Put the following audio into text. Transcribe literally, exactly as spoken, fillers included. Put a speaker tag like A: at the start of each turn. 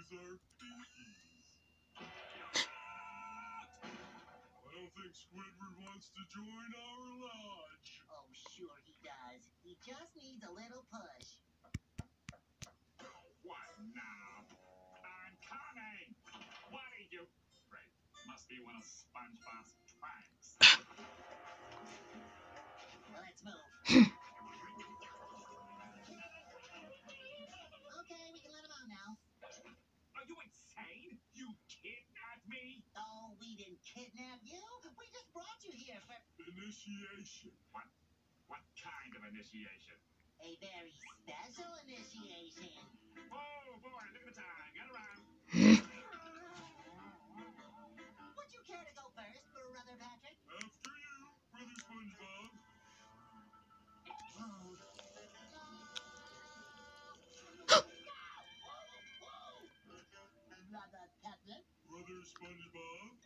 A: use our pinkies. I don't think Squidward wants to join our lodge.
B: Oh, sure he does. He just needs a little push.
C: What now? I'm coming! What are you? Great. Must be one of SpongeBob's pranks.
B: Well, let's move. Okay, we can let him out now.
C: Are you insane? You kidnapped me?
B: Oh, we didn't kidnap you. We just brought you here for
A: Initiation.
C: What? What kind of initiation?
B: a very special initiation.
C: Oh boy, look at the time. Get around.
B: Would you care to go first, Brother Patrick?
A: After you, Brother SpongeBob.
B: Brother Patrick?
A: Brother SpongeBob.